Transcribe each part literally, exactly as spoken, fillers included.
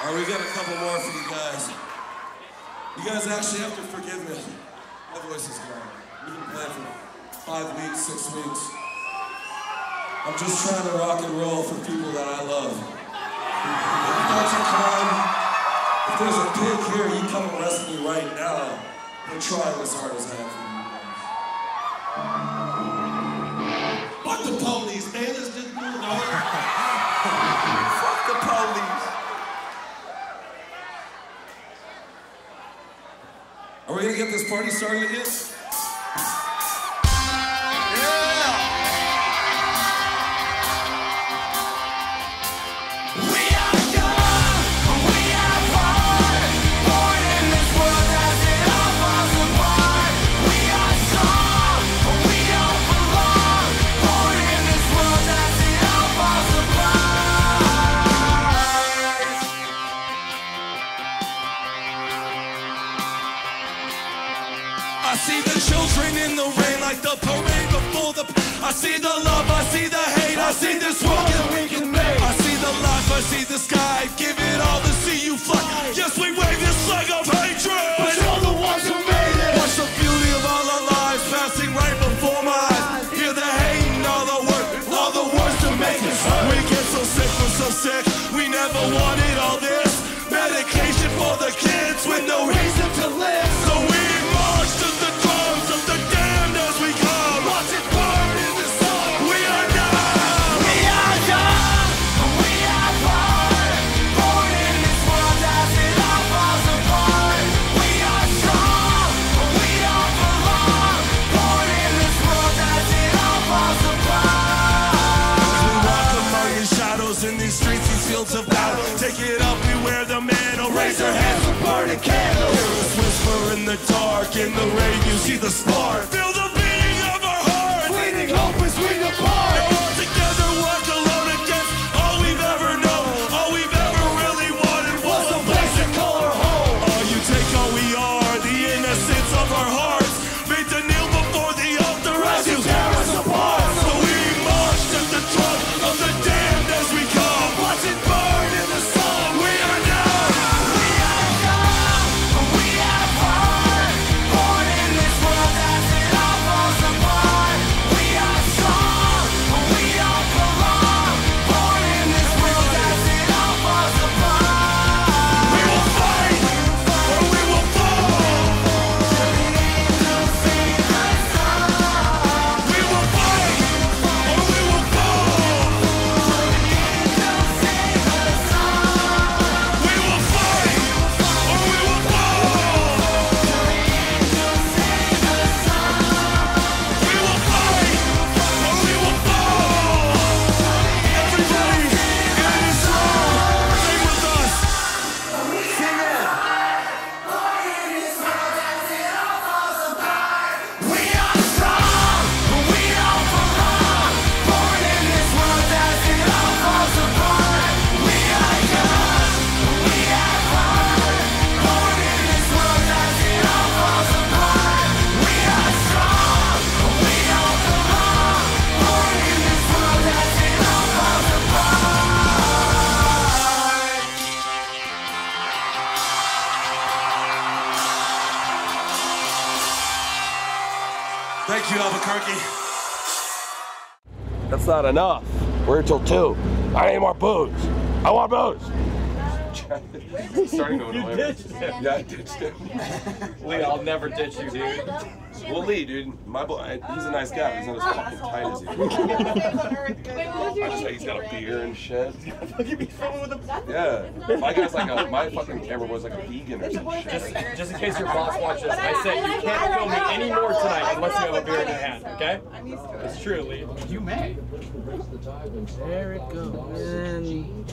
Alright, we got a couple more for you guys. You guys actually have to forgive me. My voice is gone. We've been playing for five weeks, six weeks. I'm just trying to rock and roll for people that I love. If that's a crime, if there's a pig here, you come arrest me right now. I'm trying as hard as I have for you guys. Fuck the police, man. This didn't do no. Fuck the police. Are we gonna get this party started again? I see the children in the rain like the parade before the... I see the love, I see the hate, I see this world that we can make. I see the life, I see the sky, give it all to see you fly. Yes, we wave this flag of hatred, but you're the ones who made it. Watch the beauty of all our lives passing right before my eyes. Hear the hate and all the work, all the words to make us hurt. We get so sick, we're so sick, we never wanted all this. Medication for the kids with no reason to live. So we march to the drums of the damned as we come. Watch it burn in the sun. We are young. We are young. We are born. Born in this world as it all falls apart. We are strong. We don't belong. Born in this world as it all falls apart. We walk among the shadows in these streets, these fields of battle. Take it up, we wear the mantle. Raise our hands for burning candles. Hear us whisper in the dark. In the rain, you see the spark. Feel the beating of our hearts. Fleeting hope as we depart. All together, work alone against all we've ever known. All we've ever really wanted was a place to call our home. All you take, all we are, the innocence of our hearts. Made to kneel before the altar as you tear us apart. So we march to the trunk of the damned as we come. Watch it burn in the sun. We are young. We are young. We are born. Born in this world as it all falls apart. We are strong. We don't belong. Born in this world as it all falls apart. We will fight or we will fall. Till the angels sing the song. We will fight or we will fall. Till the angels sing the song. We will fight or we will fall. Till the angels sing the song. We will fight or we will fall. Everybody in this room, sing with us. Sing it. Born in this world as it all falls apart. We are strong, we don't belong. Born in this world as it all falls apart. We are young, we are born. Born in this world as it all falls apart. We are strong, we don't belong. Born in this world as it all falls apart. Thank you, Albuquerque. That's not enough. We're here till two. I need more booze. I want booze. Starting to annoy me. Yeah, I ditched him. Lee, I'll never ditch you, dude. Well, Lee, dude, my boy, he's a nice guy. He's not as fucking tight as you. I just say he's got a beer and shit. Yeah, my guy's like a, my fucking camera boy's like a vegan or some shit. Just, just in case your boss watches, I said you can't film me any more tonight unless you have a beer in your hand, okay? It's true, Lee. You may. There it goes. And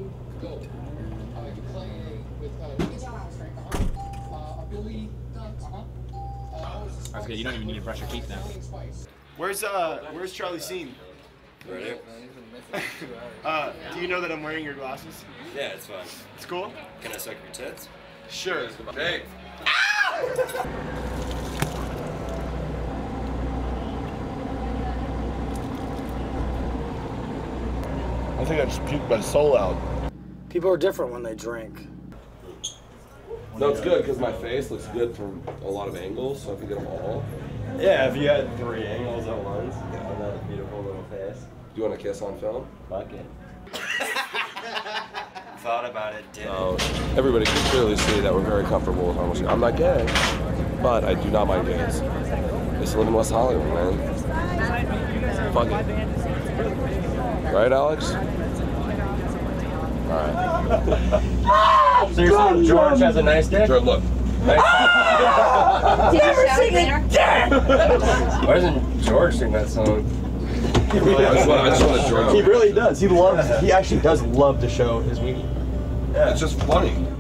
I forget, you don't even need to brush your teeth now. Where's uh where's Charlie Scene? Right here. Uh, do you know that I'm wearing your glasses? Yeah, it's fine. It's cool? Can I suck your tits? Sure. Hey. I think I just puked my soul out. People are different when they drink. No, it's good because my face looks good from a lot of angles, so I can get them all. Yeah, if you had three angles at once, yeah. And that beautiful little face. Do you want to kiss on film? Fuck it. Thought about it, did So everybody can clearly see that we're very comfortable with homosexuality. I'm not gay, but I do not mind gays. I used to live in West Hollywood, man. Fuck it. Right, Alex? Alright. So you're saying George has a nice dick? George, look. Nice. Never sing it again! Why doesn't George sing that song? He really I just want, I just want to George. He really does. He loves. He actually does love to show his weenie. Yeah, it's just funny.